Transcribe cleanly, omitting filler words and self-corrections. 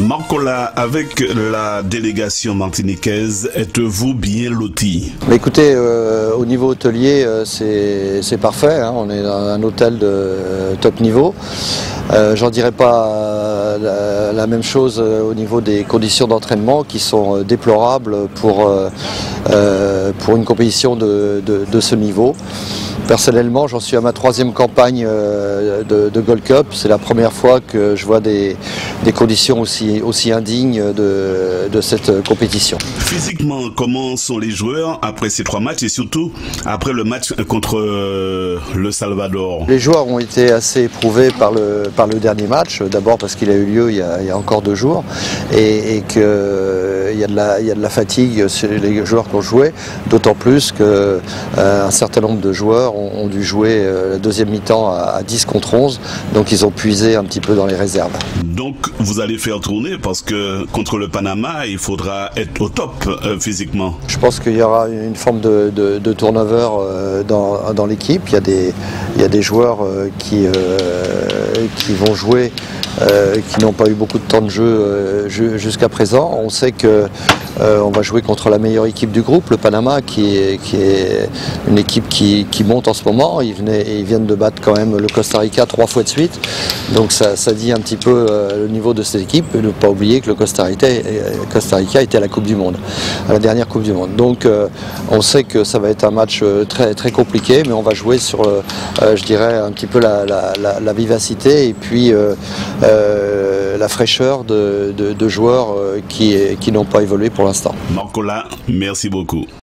Marcola, avec la délégation martiniquaise, êtes-vous bien loti? Écoutez, au niveau hôtelier, c'est parfait, hein. On est dans un hôtel de top niveau. J'en dirais pas la même chose au niveau des conditions d'entraînement qui sont déplorables pour une compétition de ce niveau. Personnellement, j'en suis à ma 3e campagne de Gold Cup. C'est la première fois que je vois des conditions aussi indignes de cette compétition. Physiquement, comment sont les joueurs après ces 3 matchs et surtout après le match contre le Salvador? Les joueurs ont été assez éprouvés par le dernier match. D'abord parce qu'il a eu lieu il y a encore 2 jours et qu'il y a de la fatigue sur les joueurs qui ont joué. D'autant plus qu'un certain nombre de joueurs ont dû jouer la 2e mi-temps à 10 contre 11, donc ils ont puisé un petit peu dans les réserves. Donc vous allez faire tourner parce que contre le Panama, il faudra être au top physiquement. Je pense qu'il y aura une forme de turnover dans l'équipe. Il y a des joueurs qui vont jouer, qui n'ont pas eu beaucoup de temps de jeu jusqu'à présent. On sait qu'on va jouer contre la meilleure équipe du groupe, le Panama, qui est une équipe qui monte en ce moment. Ils viennent de battre quand même le Costa Rica 3 fois de suite. Donc ça dit un petit peu le niveau de cette équipe. Et ne pas oublier que le Costa Rica était à la Coupe du Monde, à la dernière Coupe du Monde. Donc on sait que ça va être un match très, très compliqué, mais on va jouer sur, je dirais, un petit peu la vivacité et puis la fraîcheur de joueurs qui n'ont pas évolué pour l'instant. Marcola, merci beaucoup.